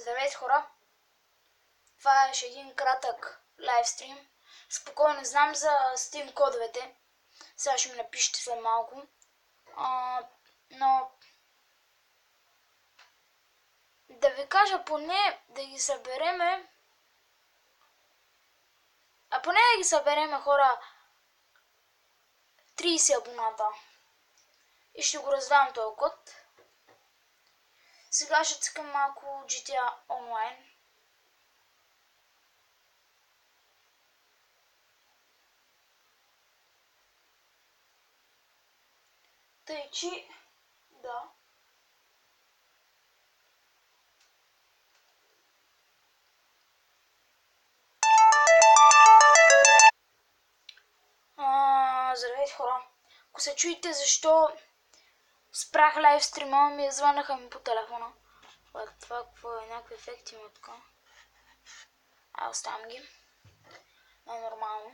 Здравейте, хора! Това е един кратък лайвстрим. Спокойно, знам за Steam кодовете. Сега ще ми напишете след малко. Но да ви кажа, поне да ги събереме. Поне да ги събереме, хора, 30 абоната. И ще го раздам този код. Сега ще цъкам малко GTA Online. Тъй, че да. Здравейте, хора. Ако се чуете защо спрях лайвстрима, ми звънаха ми по телефона. Това какво е? Някакви ефекти има тук. Оставям ги. Нормално.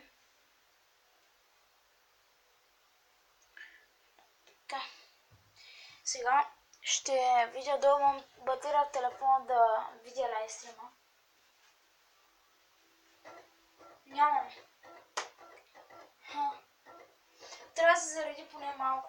Така. Сега ще видя да имам батерия в телефона да видя лайвстрима. Нямам. Трябва да се заради поне малко.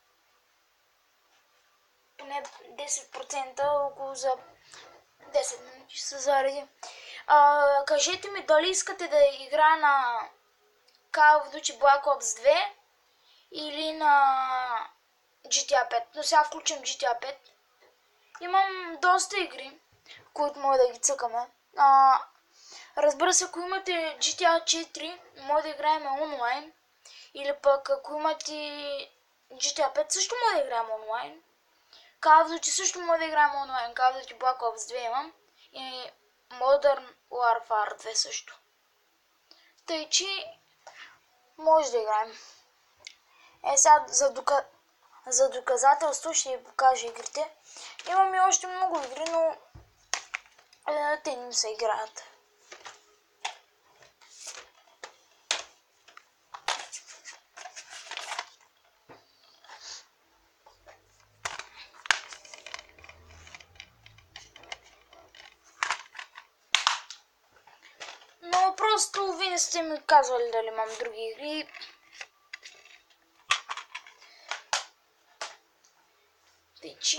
Поне 10%, около за 10 минути ще се заради. Кажете ми дали искате да играя на Call of Duty Black Ops 2 или на GTA 5. Но сега включим GTA 5. Имам доста игри, които може да ги цъкаме. Разбира се, ако имате GTA 4, може да играем онлайн. Или пък ако имате GTA 5, също може да играем онлайн. Call of Duty също може да играем онлайн. Call of Duty Black Ops 2 имам. И Modern Warfare 2 също. Тъй, че може да играем. Сега за доказателство ще ви покажа игрите. Имам и още много игри, но те не се играят. Но просто вие не сте ми казвали дали имам други игри. Тъйчи.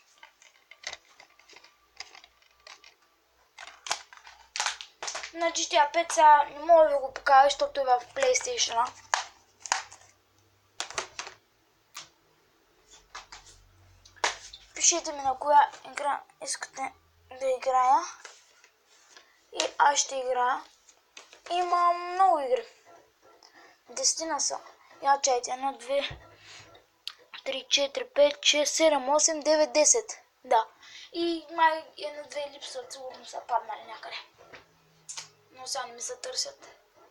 На GTA 5 сега не мога да го покажа, защото е в PlayStation. Пишете ми на коя игра искате да играя. И аз ще играя. Имам много игри. 10 са. Я чайте. 1, 2, 3, 4, 5, 6, 7, 8, 9, 10. Да. И май 1-2 липсват. Сигурно са паднали някъде. Но сега не ми се търсят.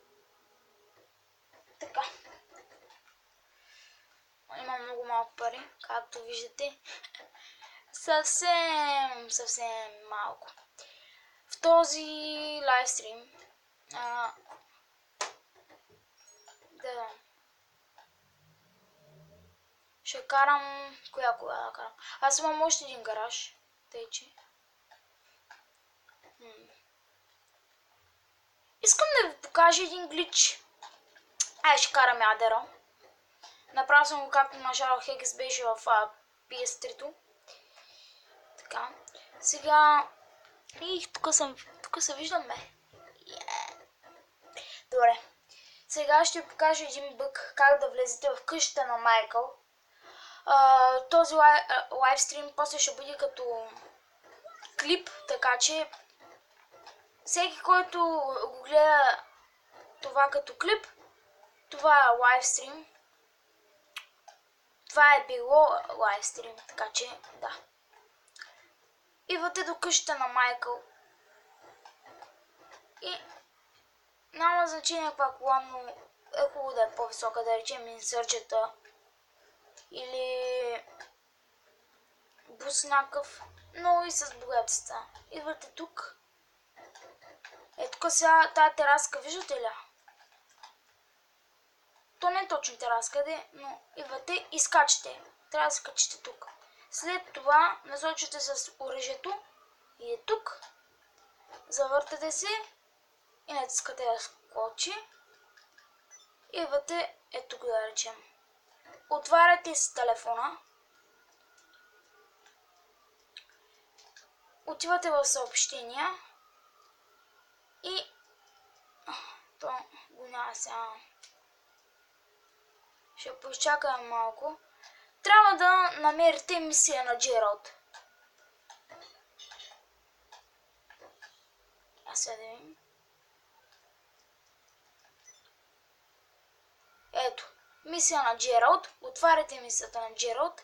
Така. Имам много малко пари, както виждате. Съвсем малко. В този лайвстрим ще карам... Коя да карам? Аз имам още един гараж. Тъй, че... Искам да ви покажа един глич. Ще карам ядера. Направил съм го както на Shadow Hex беше в PS3-то. Така. Сега... тук се виждаме. Добре. Сега ще ви покажа един бък, как да влезете в къщата на Майкъл. Този лайвстрим после ще бъде като клип, така че всеки, който го гледа това като клип, това е лайвстрим. Това е било лайвстрим, така че да. Идвате до къщата на Майкъл и няма значение каква кола, но е хубаво да е по-висока, да речем инсърджета или бус някакъв, но и с богатица. Идвате тук. Тук сега тази тераска, виждате ли? То не е точно тераска, но идвате и скачате. Трябва да скачите тук. След това насочите с оръжието и тук Завъртате се и натискате да скочи. И идвате ето тук да речем. Отваряте си телефона. Отивате в съобщения. И то го няма сега. Ще поизчакаме малко. Трябва да намерите мисия на Джералд. А сега да видим. Ето. Мисия на Джералд. Отваряте мисията на Джералд.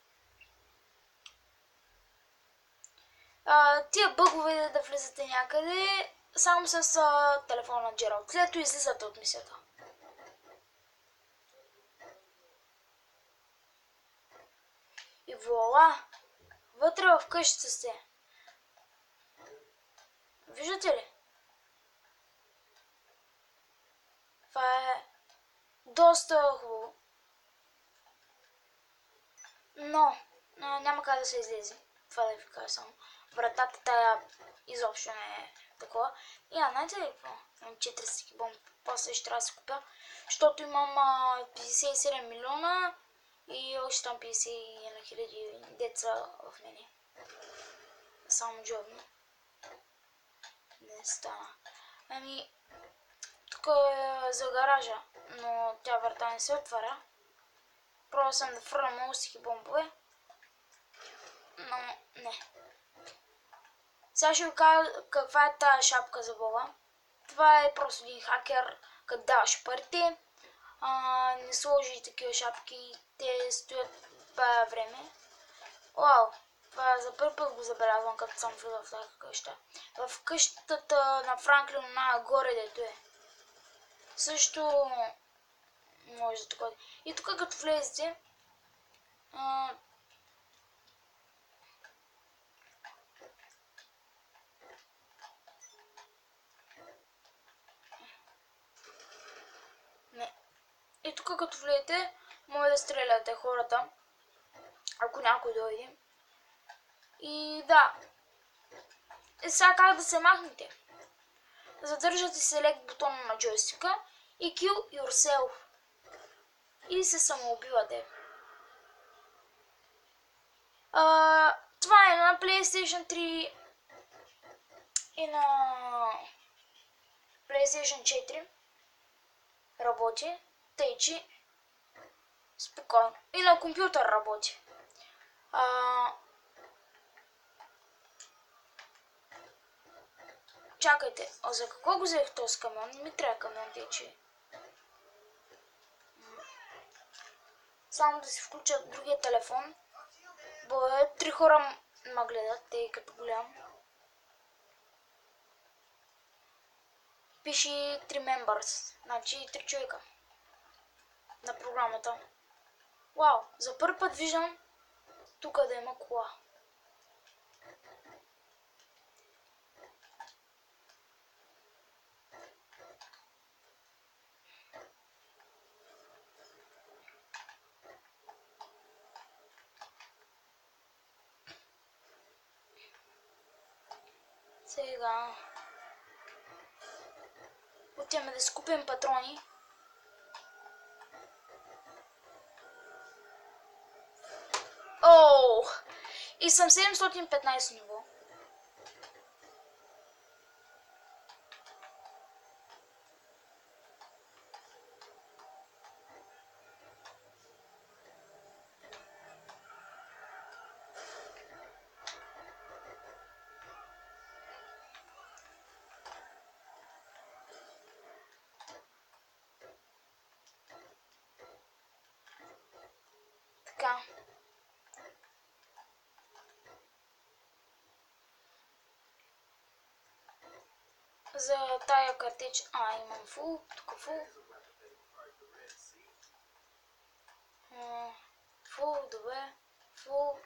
Тия бъгове да влизате някъде само с телефона на Джералд. След това излизате от мисията. И вуала! Вътре в къщата сте. Виждате ли? Това е доста хубаво. Но няма как да се излезе. Това да ви кажа само. Вратата тая изобщо не е такова. И знаете ли какво? Имам 4 стики бомби. После ще трябва да се купя. Защото имам 57 милиона и още там 51 хиляди деца в мене. Само джобно. Не стана. Ами, тук е за гаража, но тя врата не се отваря. Пробвам съм да фърля много стики бомбове, но не. Сега ще ви кажа каква е тази шапка за Бога. Това е просто един хакер, като даваш парите. Не сложи такива шапки, те стоят бая време. Вау, това за първи път го забелязвам, като съм влизал в тази къща. В къщата на Франклин нагоре, дето е. Също може да такова. И тук като влезете, И тук като влезете, може да стреляте хората, ако някой дойде. И да. И сега как да се махнете? Задържате Select бутона на джойстика и Kill Yourself. И се самоубивате. Това е на PlayStation 3 и на PlayStation 4. Работи. Тъй, че спокойно. И на компютър работи. Чакайте, а за какво го взех този камион? Не ми трябва камион, тъй, че... Само да си включа другия телефон. Бе, 3 хора ме гледат, тъй като голям. Пише 3 members, значи 3 човека на програмата. Вау, за първи път виждам тук да има кола. Сега отиваме да си купим патрони. Оу! И съм 715 ниво. Така. За тая картеч... имам фул, тук фул. Фул, добре. Фул.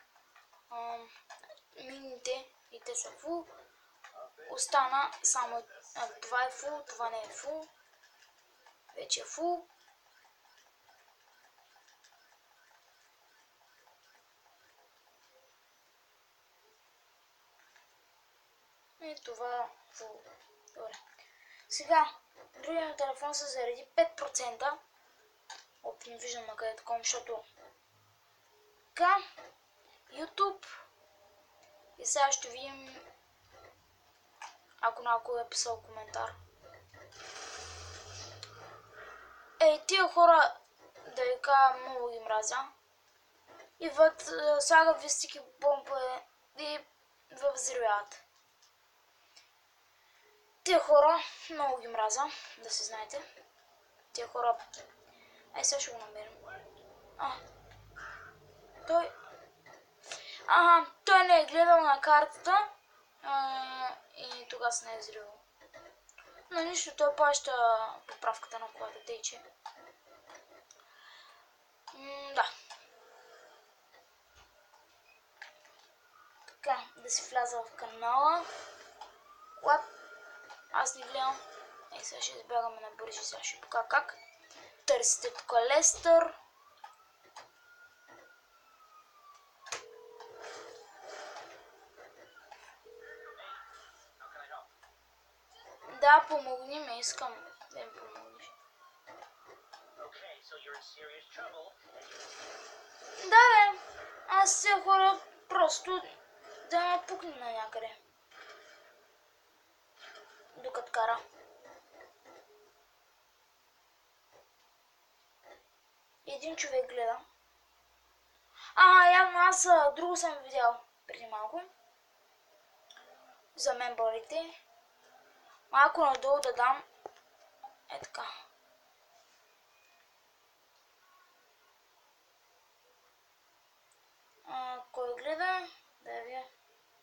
Мините и те са фул. Остана само... това е фул, това не е фул. Вече е фул. И това... Добре. Сега, другия ми телефон се зареди 5%. Оп, не виждам на къде такова, защото... Така, YouTube. И сега ще видим, ако някой е писал коментар. Ей, тия хора, да ви кажа, много ги мразя. Идват, слагат вистики бомбове и взривяват. Тия хора много ги мразя, да се знаете. Тия хора... Ай, сега ще го намерим. Той... той не е гледал на картата и тогава се не е взривал. Но нищо, той плаща поправката на колата, тъй че... Да. Така, да си вляза в канала. Аз не гледам. Сега ще избягаме на бързи, сега ще покажа как. Търсите тук Лестър. Да, помогни ме, искам да ми помогнеш. Да, бе, аз се хора просто да ме пукне на някъде. Докато кара. Един човек гледа. Явно аз друго съм видял преди малко. За мембърите. Малко надолу да дам. Е така. Кой гледа? Да я вия.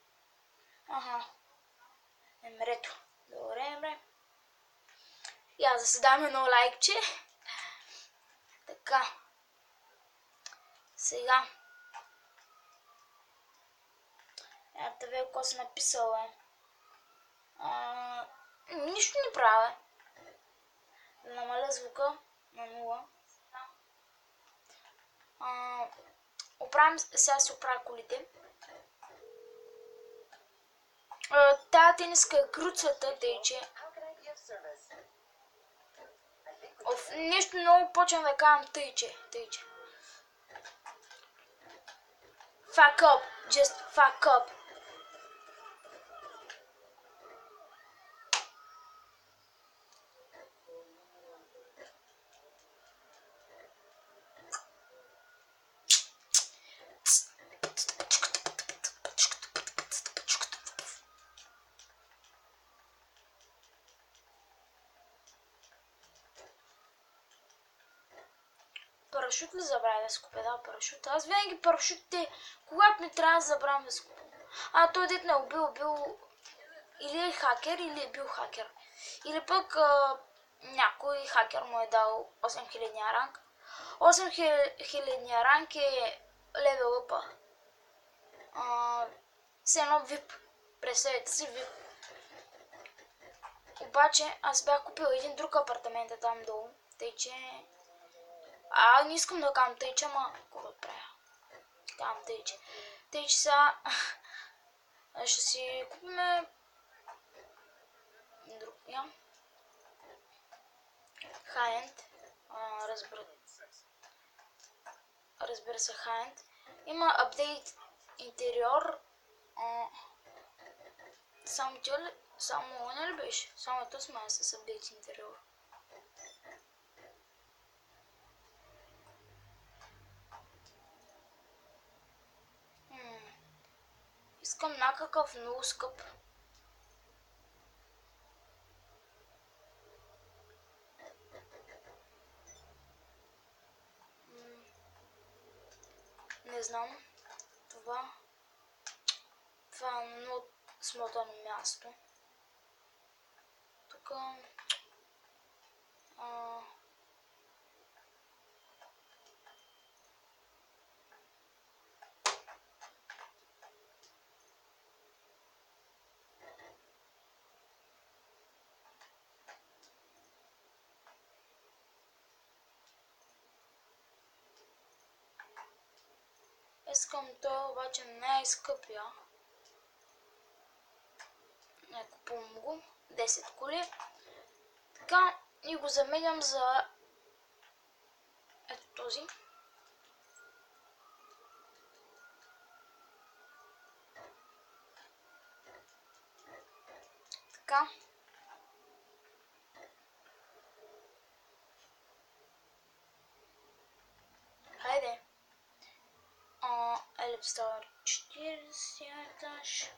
Емрето. Добре, Емре. И аз да се дам едно лайкче. Така. Сега. Ето вие какво си написал, нищо не правя. Да намаля звука на 0. Сега си оправя колите. Тая тениска е круцата, тъй че... Нещо много почвам да казвам тъй че. Fuck up, just fuck up. Парашют ли забравя да си купя? Да, парашют. Аз винаги парашютите, когато ми трябва да забравям да си купя. Той дет ме убил или е хакер, или е бил хакер. Или пък някой хакер му е дал 8000 ранг. 8000 ранг е левелъпа. С едно VIP. Представете си VIP. Обаче аз бях купил един друг апартамент там долу. Тъй че... не искам да казвам тъй че, ама какво да правя? Казвам тъй че. Тъй че сега ще си купиме друг. High-end. Разбира се, high-end. Има апдейт интериор. Само не ли беше? Само то сме с апдейт интериор. Искам някакъв много скъп. Не знам. Това е много смотано място. Тук... Искам то, обаче не е скъпия. купувам го. 10 коли. Така, и го заменям за ето този. Така. Хайде. Елипстар 40 етаж.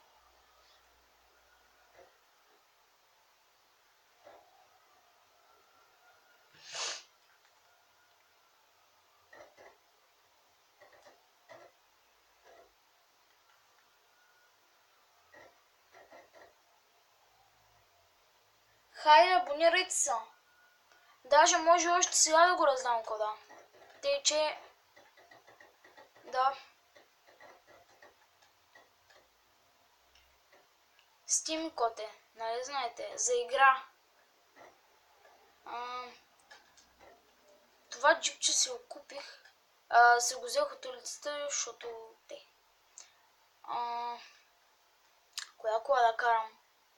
Хайде, абонирайте се. Даже може още сега да го раздам кода. Тъй, че... Да. Steam код е, нали знаете, за игра. Това джипче си го купих. Се го взех от улицата, защото те. Коя кола да карам?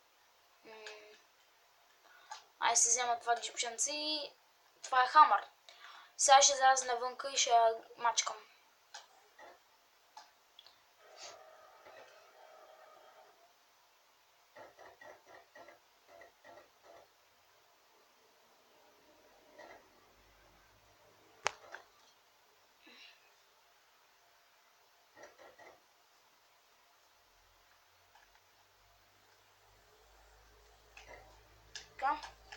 Ай се взема това джипченце и това е хамър. Сега ще изляза навънка и ще я мачкам. Така.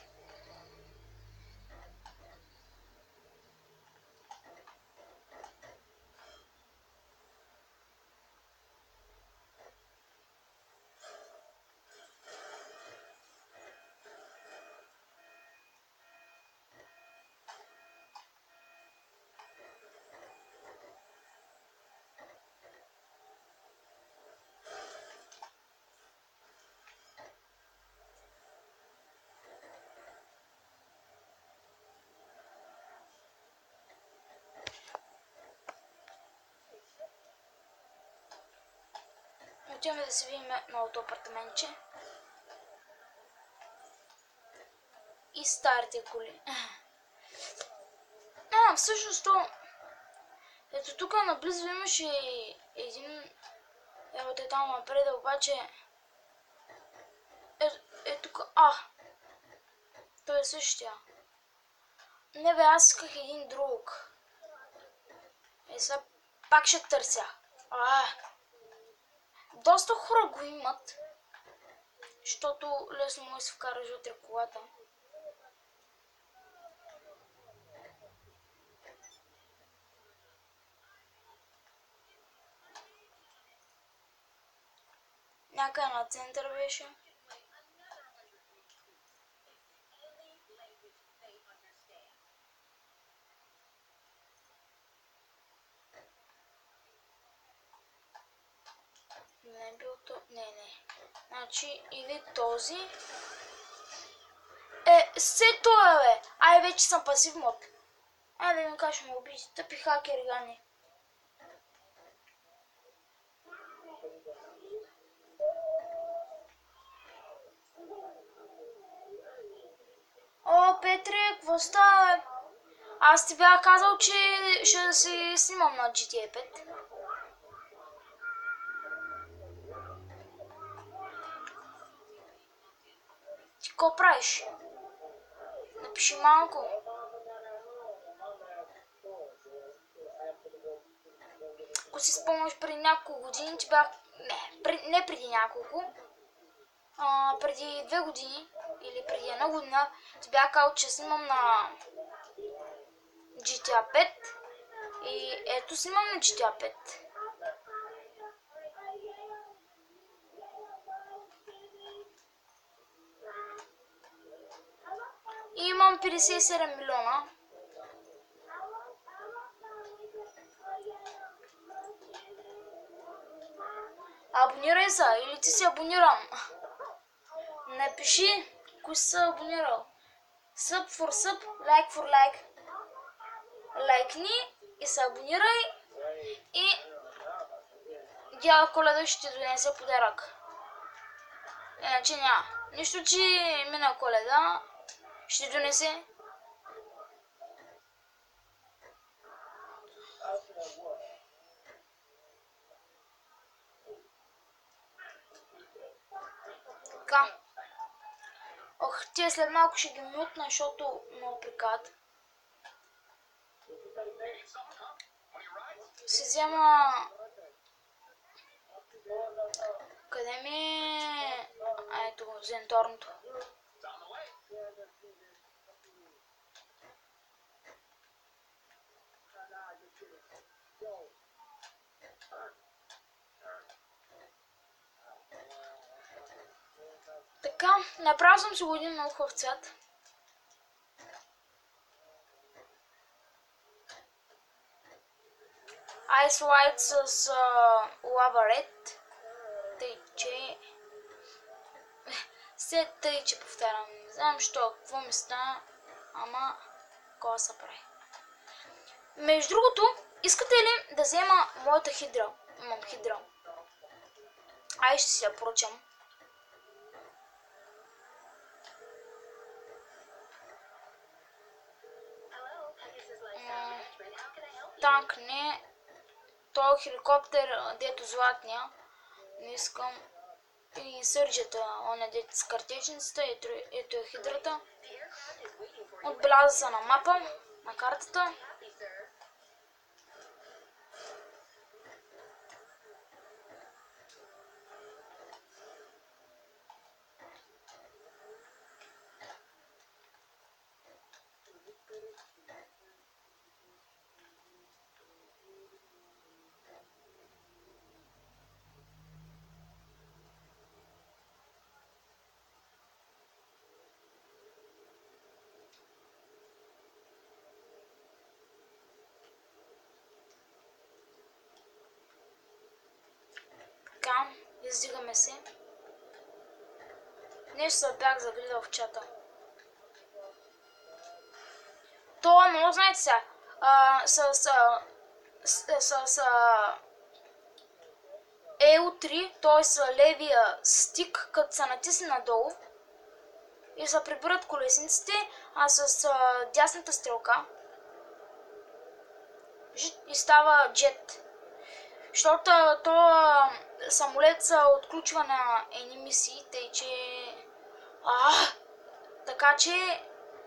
Отиваме да си видим новото апартаментче. И старите коли. Всъщност то... Ето тук наблизо имаше един... Ево те там напред, обаче... Тук... Той е същия. Не бе, аз исках един друг. Сега пак ще търся. Доста хора го имат, защото лесно може да се вкараш вътре колата. Някъде на център беше. Не е бил то... Не. Значи, или този... Все това, бе! Ай, вече съм пасив мод. Айде да ми кажеш ме убийте. Тъпи хакери, гани. О, Петре, какво става, бе? Аз ти бях казал, че ще си снимам на GTA 5. Ти какво правиш? Напиши малко. Ако си спомняш преди няколко години, ти бях... Не преди няколко. Преди 2 години или преди 1 година ти бях казал, че снимам на GTA 5. И ето снимам на GTA 5. И имам 57 милиона. Абонирай се, или ти си абониран. Напиши кои си абонирал. Sub for sub, like for like. Лайкни и се абонирай и Дядо Коледа ще ти донесе подарък. Иначе няма. Нищо, че мина Коледа, ще донесе. Така. Ох, тия след малко ще ги мютна, защото много прикат. Се взема... Къде ми е... Ето го, зенторното. Така, направил съм си го един много хубав цвят. Ice White с Lava Red. Тъй, че... Тъй, че повтарям. Не знам що, какво ми стана, ама... Кога се прави. Между другото, искате ли да взема моята хидра? Имам хидра. Ай, ще си я поръчам. Танк не. Той хеликоптер, дето златния. Не искам. И сърджата, оня дето с картечницата, ето е хидрата. Отбеляза се на мапа, на картата. Така, издигаме се. Нещо се бях загледал в чата. Това много знаете сега. С EU3, т.е. левия стик, като се натисне надолу и се прибират колесниците, а с дясната стрелка и става джет. Защото то самолет се отключва на едни мисии, тъй че... Така че...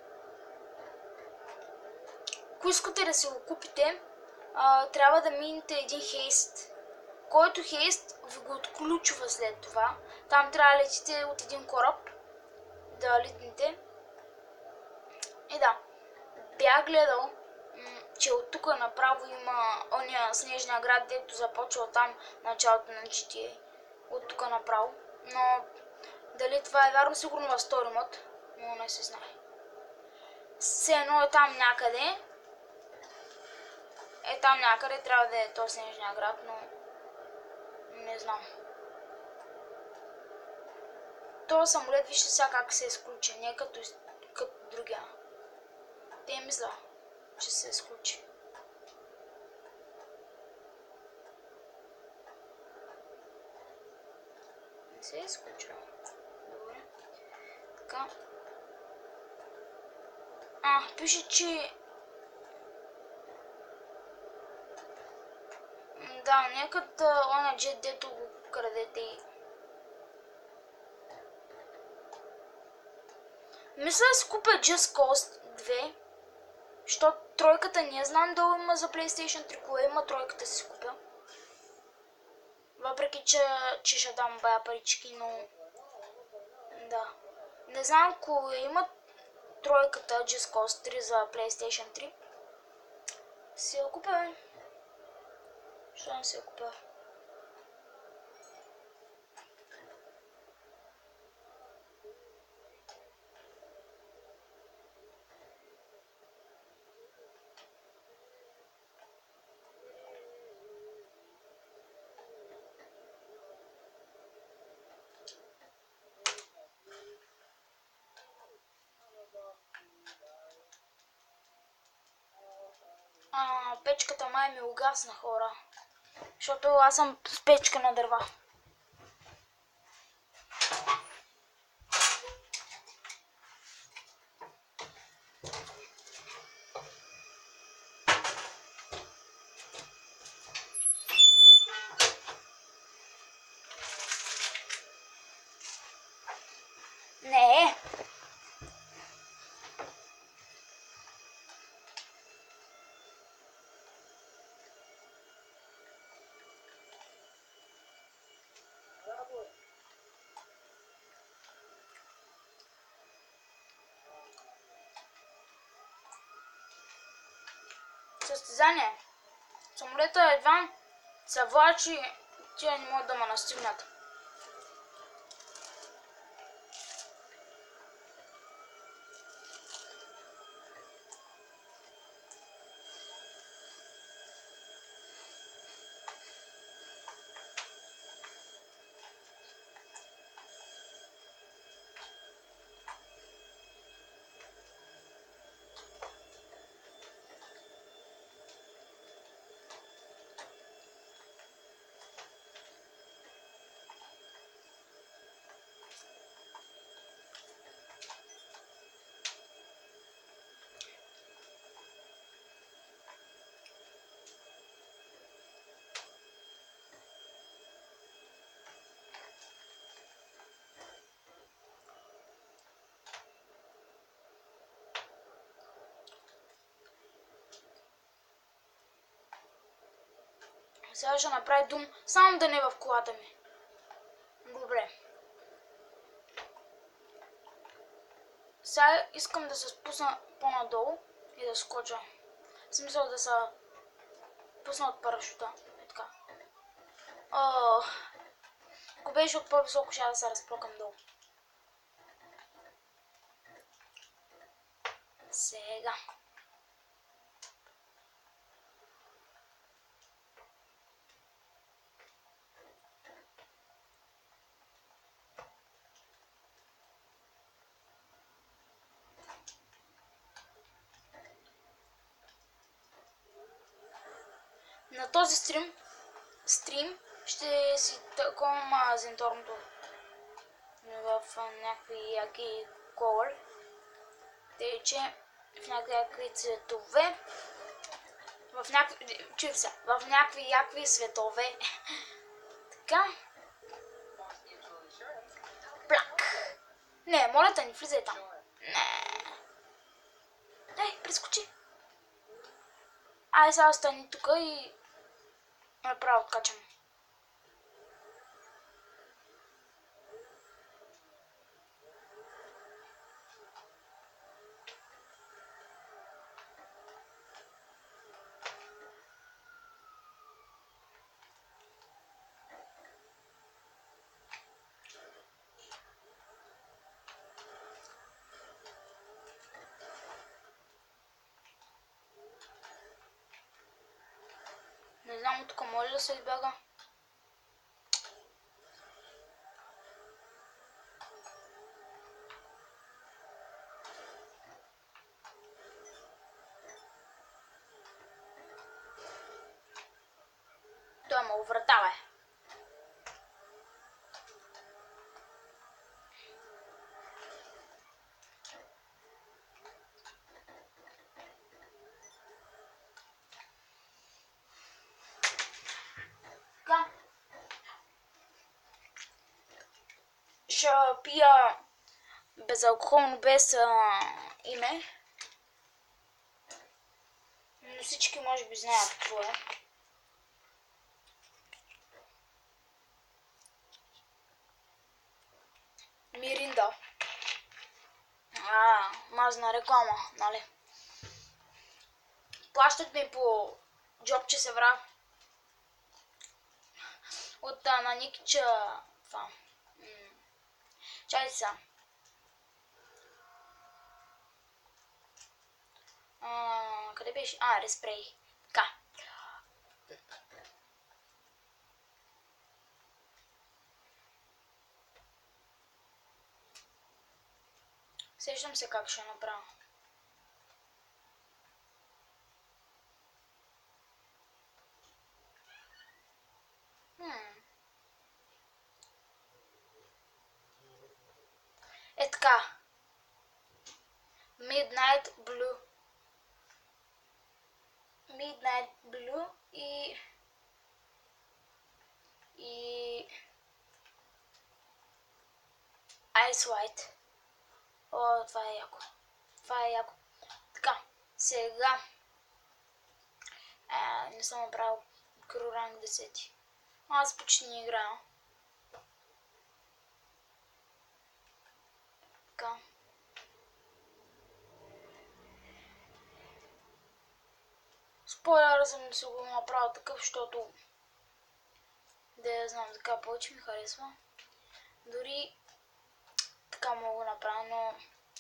Ако искате да си го купите, трябва да минете един хейст. Който хейст ви го отключва след това. Там трябва да летите от един кораб, да литнете. И да, бях гледал, че от тук направо има ония снежния град, дето започва там началото на GTA. От тук направо. Но дали това е вярно, сигурно в Story Mode, но не се знае. Все едно е там някъде. Е там някъде трябва да е този снежния град, но не знам. Този самолет вижте сега как се изключи, не като другия. Те мисля, че се изключи. Не се е изключил. Добре. Така. Пише, че... Да, нека да оня джет, дето го крадете и... Мисля да си купя Just Cause 2, защото тройката не знам дали има за PlayStation 3, кое има тройката си купя. Въпреки, че ще дам бая парички, но... Да. Не знам кое има тройката Just Cause 3 за PlayStation 3. Си я купя, бе. Що не си я купя? Печката май ми угасна, хора. Защото аз съм с печка на дърва. състезание. Самолета едва се влачи, тия не могат да ме настигнат. Сега ще направи дум, само да не е в колата ми. Добре. Сега искам да се спусна по-надолу и да скоча. В смисъл да се пусна от парашута. Е така. Ако беше от по-високо, ще да се разплакам долу. Сега. На този стрим ще си такова зенторното в някакви яки колор. Тъй, че в някакви цветове, в някакви яки светове. Така. Плак. Не, моля те, не влизай там. Не. Ей, прескочи. Ай, сега остани тук и направо откачам. Не знам, от тук може да се избяга. Той ме уврата, бе. Така. Ще пия безалкохолно, без име. Но всички може би знаят какво е. Миринда. Мазна реклама, нали? Плащат ми по джобче се вра. От на Никича това. Чай са. Къде беше? Респрей. Така. Сещам се как ще направя. Е така. Midnight Blue и Ice White. О, това е яко. Така, сега не съм направил ранг 10. Аз почти не играя. Така. . Спойлер съм си го направил такъв, защото да я знам, така повече ми харесва. Дори така мога да направя, но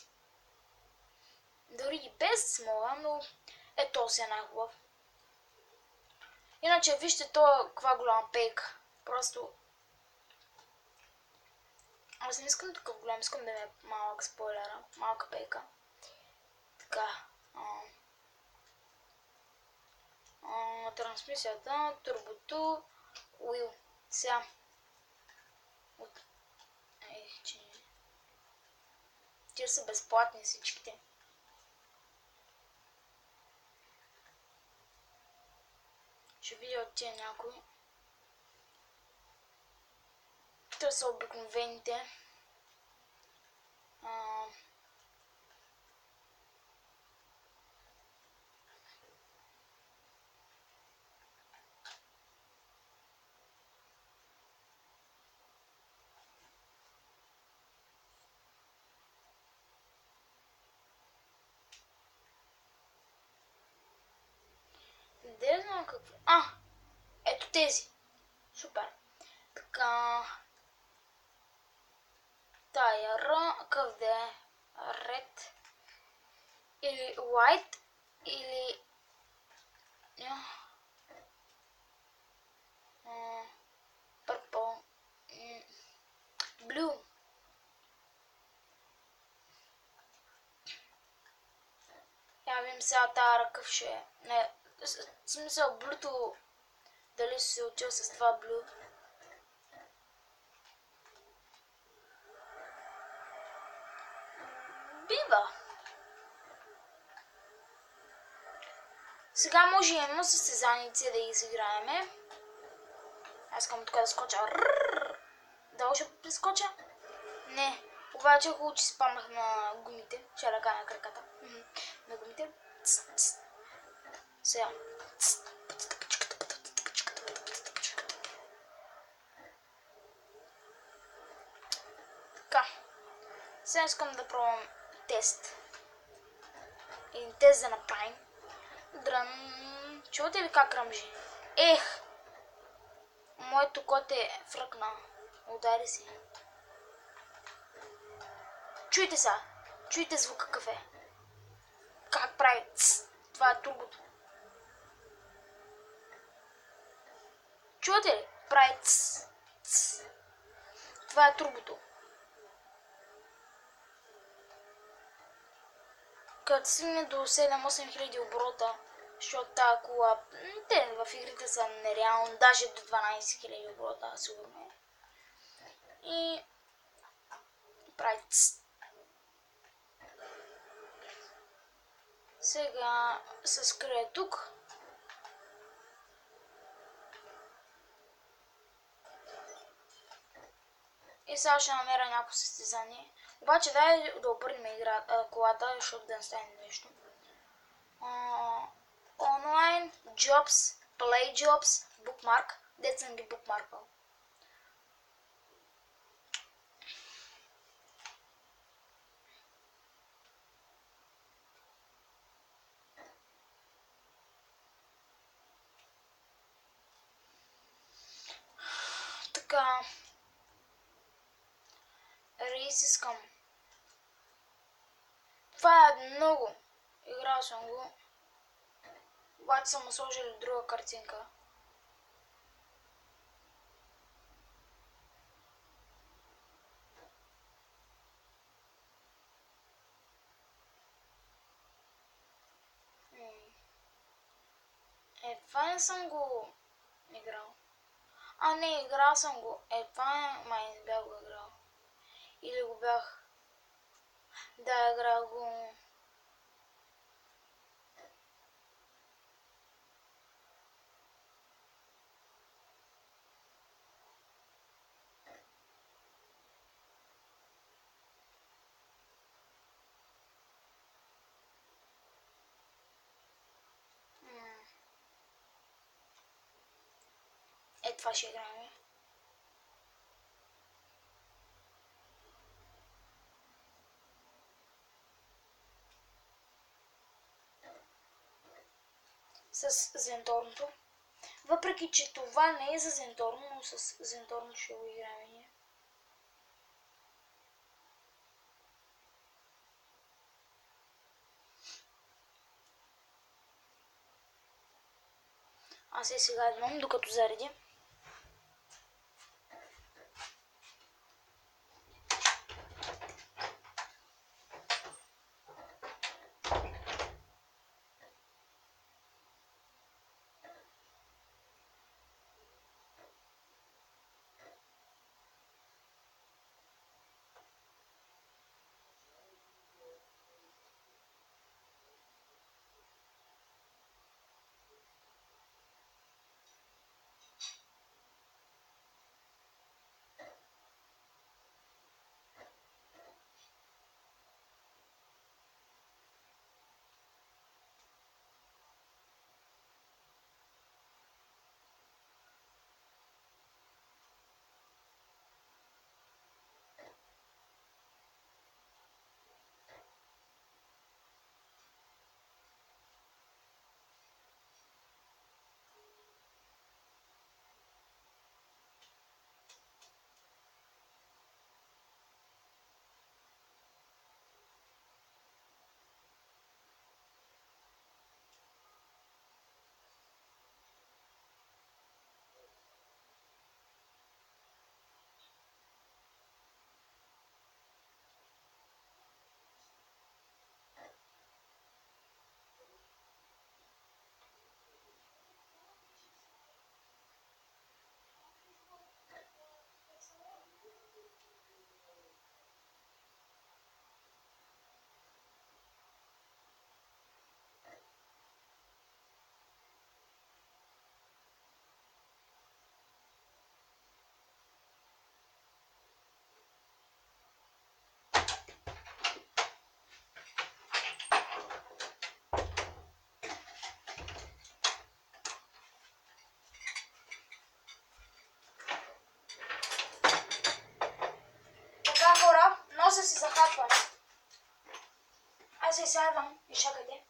дори и без мога, но ето си е най-хубав. Иначе вижте това каква голяма пейка. Просто аз не искам такъв голям, искам да е малък спойлера, малка пейка. Така. Трансмисията, турбото, уил. Сега. Че... Тия са безплатни всичките. Ще видя от тия някои. Те са обикновените. Не знам какво. Ето тези. Супер. Така. Тая Р, какъв да е? Red. Или white. Или... Purple. Blue. Я видим сега тази ръкъв ще е. Не, в смисъл блюто. Дали ще се учил с това блю. Бива. Сега може и едно състезанице да изиграеме. Аз искам тук да скоча. Да ще прескоча? Не. Обаче хубаво, че спамнах на гумите. Ще ръка на краката. На гумите. Сега. Така. Сега искам да пробвам тест. Един тест да направим. Дрън. Чувате ли как ръмжи? Ех! Моето кот е фръкна. Удари си. Чуйте сега. Чуйте звук какъв е. Как прави? Това е турбото. Чувате ли? Прави Това е турбото. Като стигне до 7-8 хиляди оборота, защото тази кола, те в игрите са нереално, даже до 12 хиляди оборота, сигурно е. И прави Сега се скрие тук. И сега ще намеря някакво състезание. Обаче дай да обърнем колата, защото да не стане нещо. Онлайн, Jobs, Play Jobs, Bookmark. Дет съм ги букмаркал. Така. Рейс искам. Това е много. Играл съм го. Обаче съм сложили друга картинка. Това не съм го играл. Не, играл съм го. Това май не бях го играл. Или го бях... Да, играл го... Това ще играем. с Зенторното. Въпреки, че това не е за Зенторно, но с Зенторно ще го играем ние. Аз сега идвам, докато заредя. Така, хора, нося си захапване. Аз се сядам и чакайте.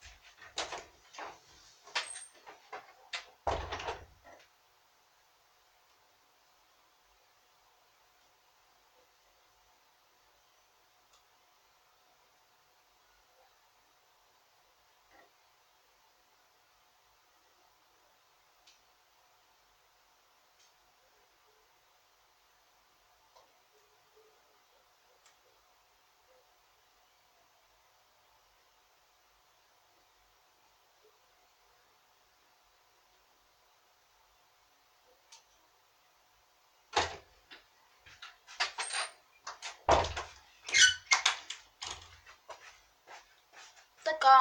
Така.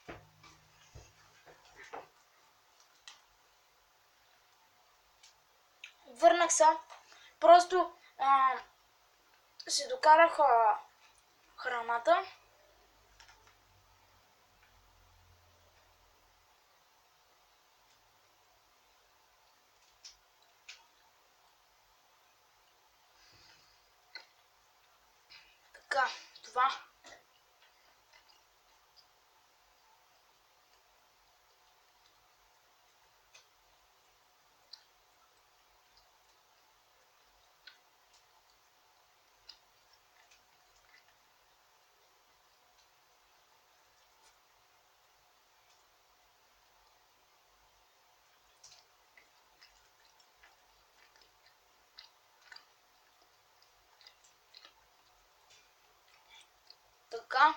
Върнах се. Просто си докарах храната. Така, това. Така.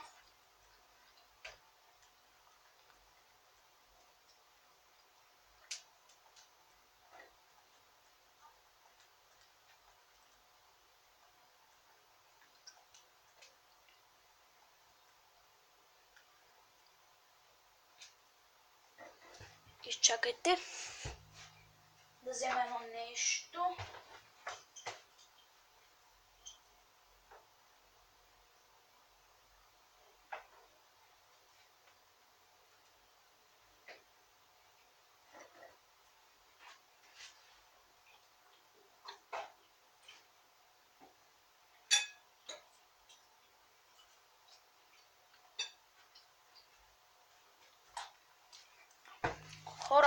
Изчакайте да взема едно нещо. Хора,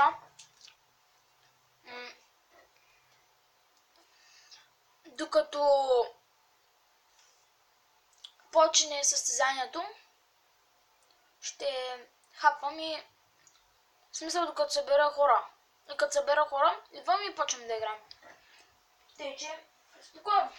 докато почне състезанието, ще хапвам и в смисъл докато събера хора. И като събера хора, идвам и почвам да играем. Тъй, че спокойно.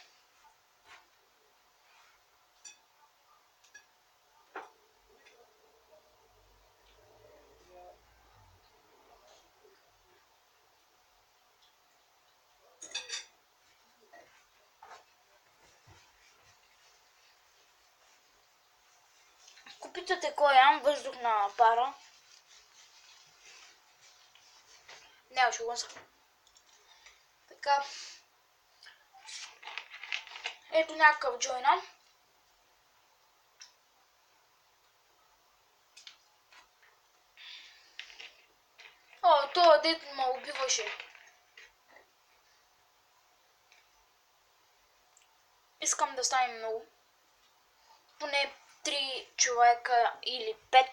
Питате кой ям въздух на пара. Не, шегувам се. Така. Ето някакъв джойна. О, това дето ме убиваше. Искам да станем много. Поне 3 човека или 5.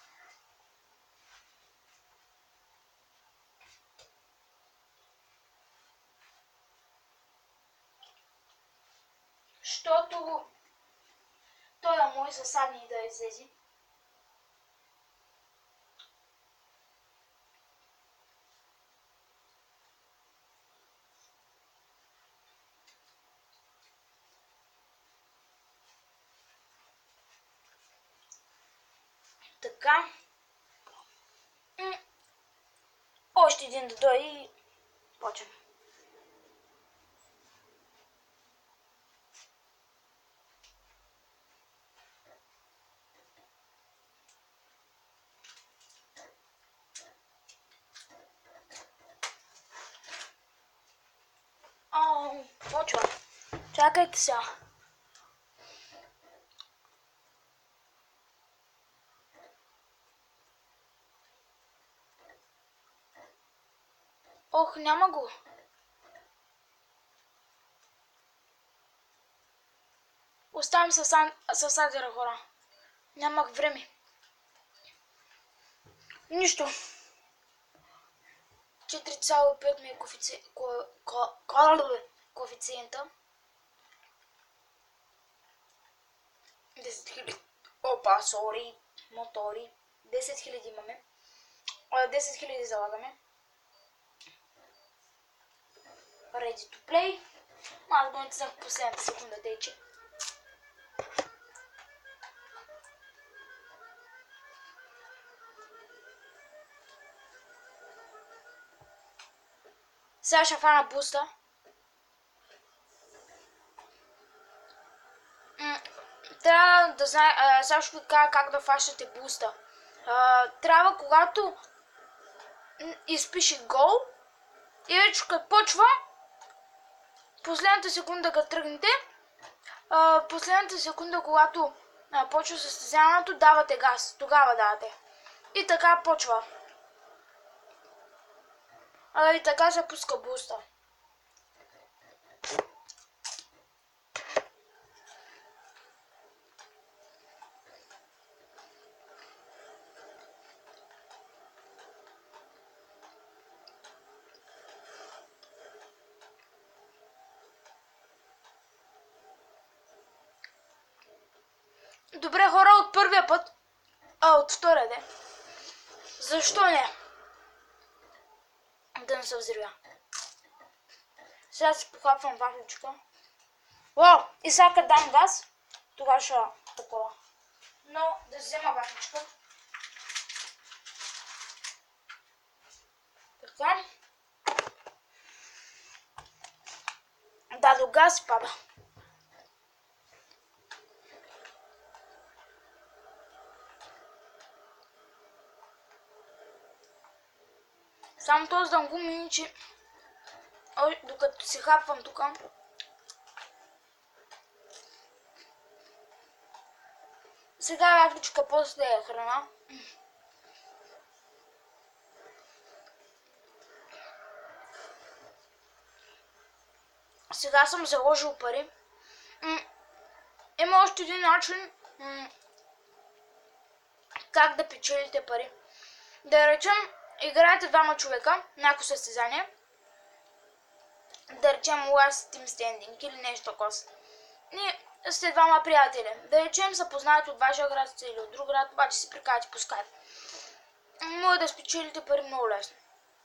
Защото той е мой засадник да излезе. Така. Още един да дойде и почвам. Почва. Чакайте сега. Ох, няма го. Оставям с адера хора. Нямах време. Нищо. 4,5 ми е коефициента. 10 000. Опа, сори. Мотори. 10 000 имаме. 10 000 залагаме. Ready to play. Аз го натиснах в последната секунда, тече. Сега ще фана буста. Трябва да знае, сега ще ви кажа как да фащате буста. Трябва когато изпише гол и вече като почва, последната секунда като тръгнете, последната секунда когато почва състезанието, давате газ. Тогава давате. И така почва. И така се пуска буста. Добре, хора, от първия път, от втория ден. Защо не? Да не се взривя. Сега си похапвам вафличка. Вау! И сега като дам газ, тогава ще такова. Но да взема вафличка. Така. Дадо газ и пада. Само този да го мини, че докато си хапвам тук. Сега вафличка, после е храна. Сега съм заложил пари. Има още един начин как да печелите пари. Да речем, играете двама човека, някакво състезание. да речем last team standing или нещо такова. Ние сте двама приятели. Да речем са познати от вашия град или от друг град, обаче си прикажете по скайп. Може да спечелите пари много лесно.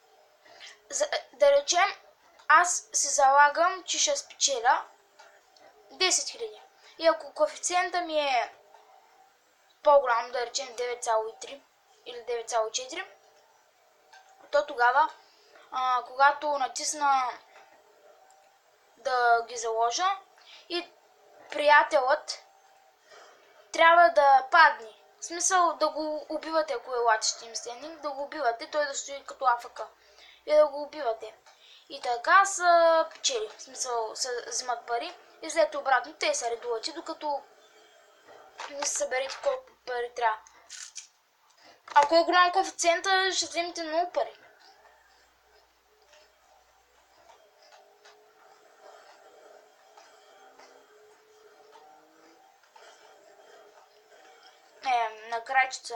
Да речем, аз се залагам, че ще спечеля 10 000. И ако коефициента ми е по-голям, да речем 9,3 или 9,4, то тогава, когато натисна да ги заложа и приятелът трябва да падне. В смисъл да го убивате, ако е латиш Team Standing, да го убивате, той да стои като АФК. И да го убивате. И така са печели. В смисъл се взимат пари и след обратно те се редувате, докато не се съберете колко пари трябва. Ако е голям коефициента, ще вземете много пари. На крайчица.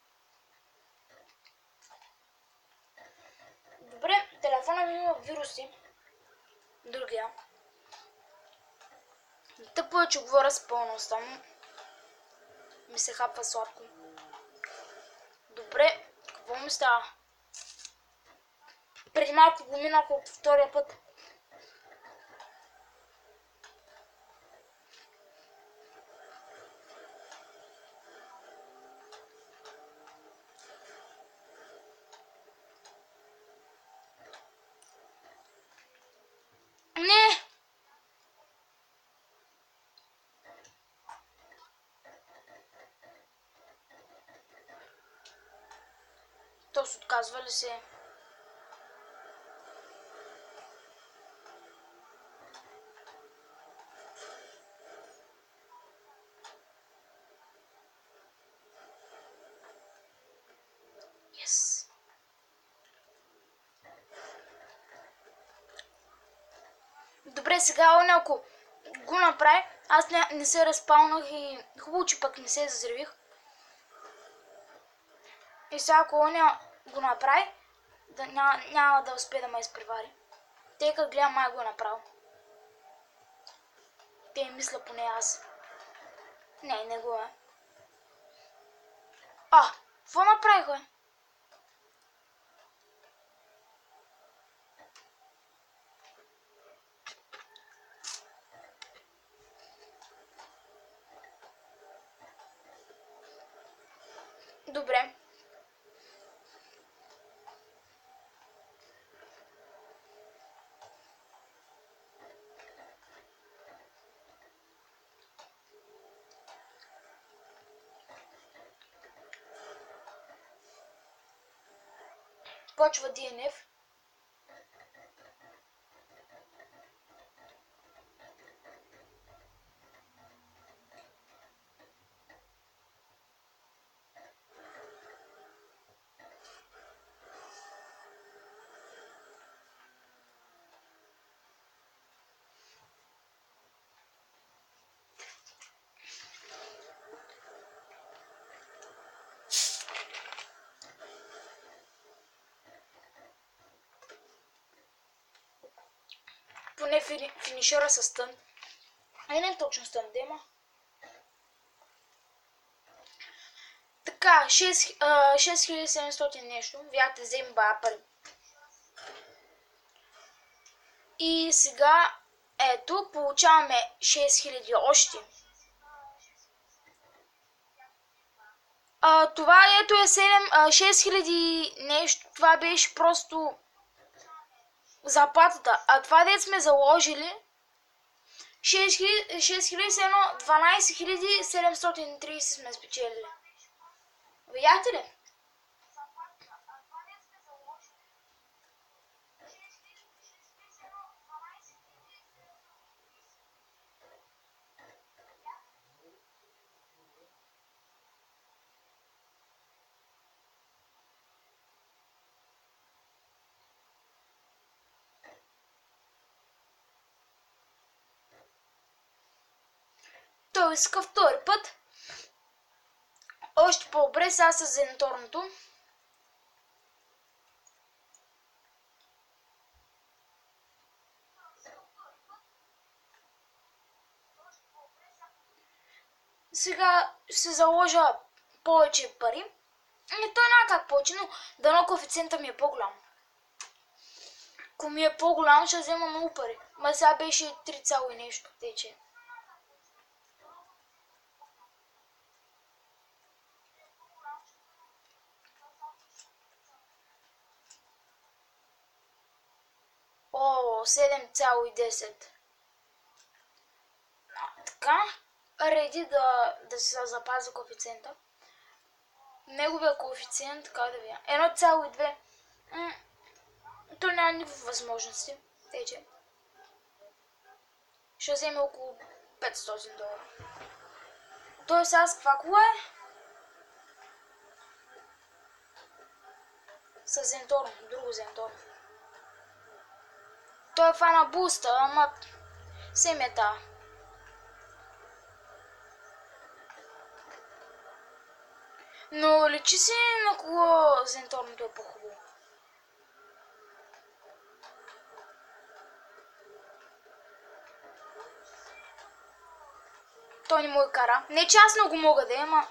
Добре, телефона ми има вируси. Другия. Тъпо е, че говоря с пълността му. Ми се хапва сладко. Добре, какво ми става? Преди малко го минах от втория път. Не! То се отказва ли се? Yes. Добре, сега ако го направи, аз не се разпалнах и хубаво, че пък не се зазревих. И сега ако оня го направи, няма да успее да ме изпревари. Тъй като гледам, май го е направил. Те мисля поне аз. Не го е. Какво направих, бе? Добре. Почва DNF. Поне финишера с стън. Не точно стън, дема. Така, 6700 нещо. Вяте взем бая пари. И сега, ето, получаваме 6000 още. Това ето е 6000 нещо. Това беше просто заплатата. А това дет сме заложили 12730 сме спечелили. Видяхте ли? Той иска втори път. Още по-добре сега с зеленторното. Сега ще заложа повече пари. И той няма как повече, но дано коефициента ми е по-голям. Ако ми е по-голям, ще взема много пари. Ма сега беше 3 цяло и нещо, тече. О, 7,10. Така, реди да се запази коефициента. Неговия коефициент, как да ви 1,2. То няма никакви възможности. Тече. Ще вземе около 500 долара. Той сега с каква кола е? С Зенторно, друго Зенторно. Той е фана буста, ама семета. Но личи си на кого Зенторното е по-хубаво. Той не му е кара. Не че аз много мога да е, ама...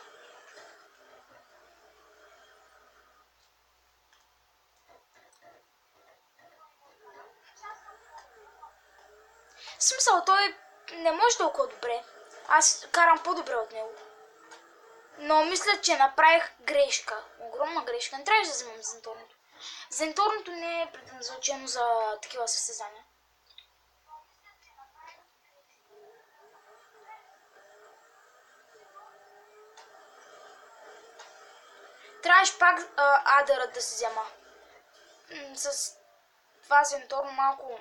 В смисъл, той не може толкова добре. Аз карам по-добре от него. Но мисля, че направих грешка. Огромна грешка. Не трябваше да вземам Зенторното. Зенторното не е предназначено за такива състезания. Трябваше пак адърът да си взема. С това Зенторно малко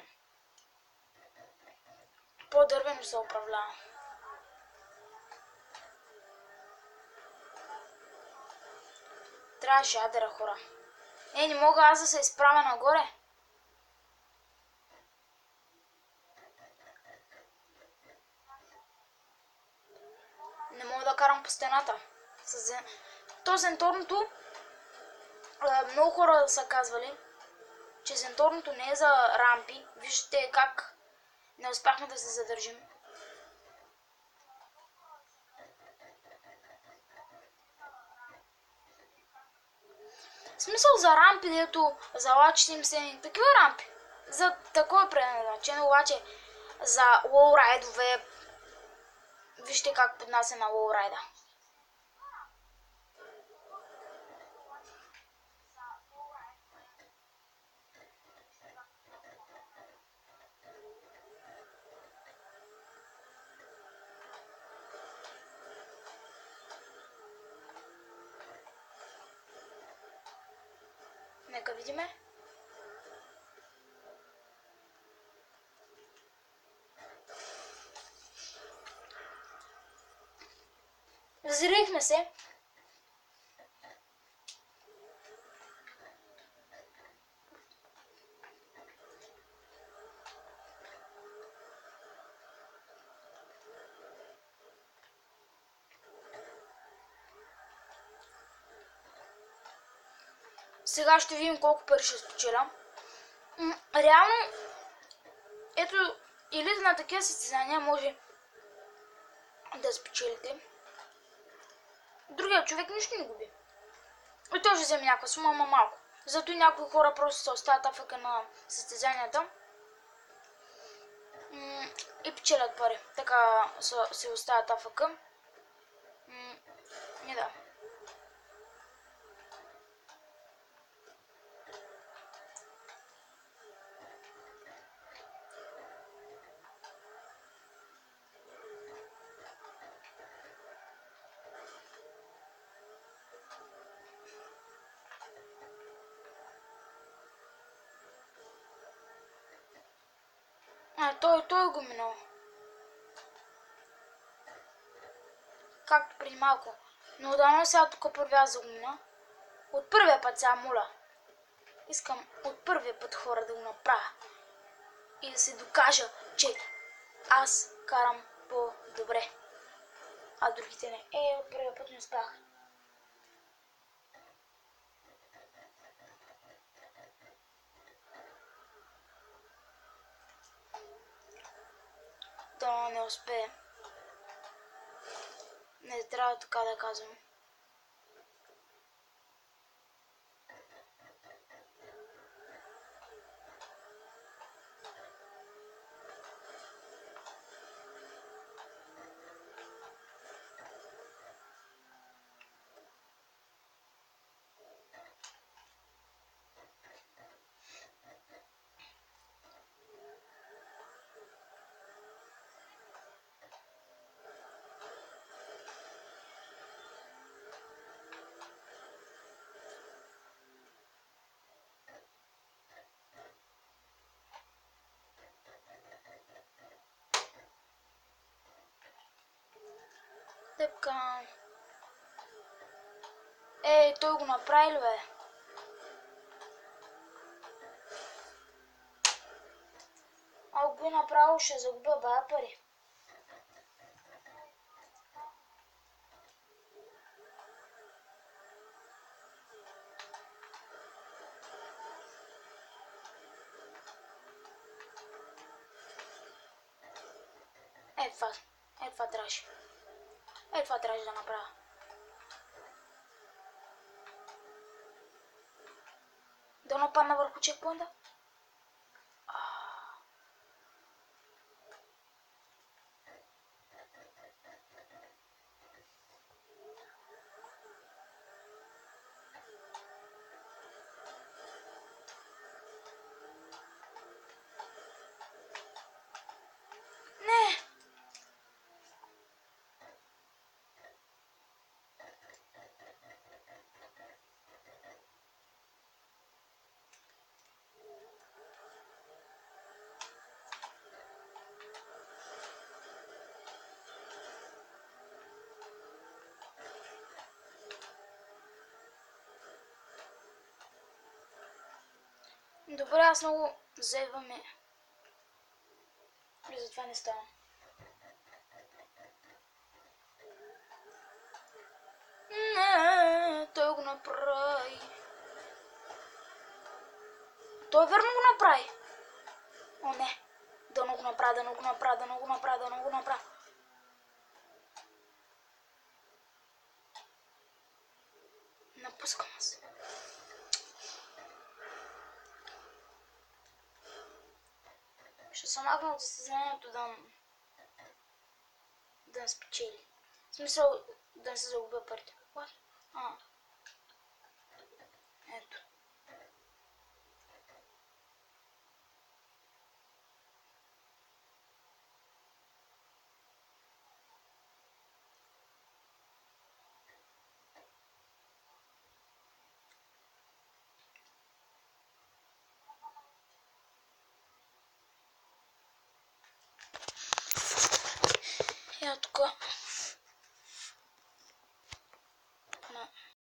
по-дървено се управлява. Трябваше адъра, хора. Не мога аз да се изправя нагоре. Не мога да карам по стената. То Зенторното, много хора са казвали, че Зенторното не е за рампи. Виждате как не успяхме да се задържим. В смисъл за рампи, дето залачите им се такива рампи. За такова предназначено, обаче за лоурайдове. Вижте как поднася на лоурайда. Нека видиме. Взривихме се. Сега ще видим колко пари ще спечеля. Реално, ето, или на такива състезания може да спечелите. Другият човек нищо не губи. И той ще вземе някаква сума, ама малко. Зато и някои хора просто се оставят афъка на състезанията и печелят пари. Така се оставят афъка. И да. Той го минал. Както преди малко. Но дано сега тук първи аз да го мина. От първия път сега моля. Искам от първия път хора да го направя. И да се докажа, че аз карам по-добре. А другите не. От първия път не успях. Да не успее. Не трябва така да казвам. Така. Той го направи ли, бе? Ако го направо, ще загубя бая пари. Това трябваше. Това трябваше да направя. Да нападна върху чекпоинта. Не! Добре, аз много заедваме. И затова не става. Не, той го направи. Той верно го направи. О, не. Да не го направя. Напускам се. Ще се махна от състезанието да спечели. В смисъл да не се загубя парите. Ето. Я тук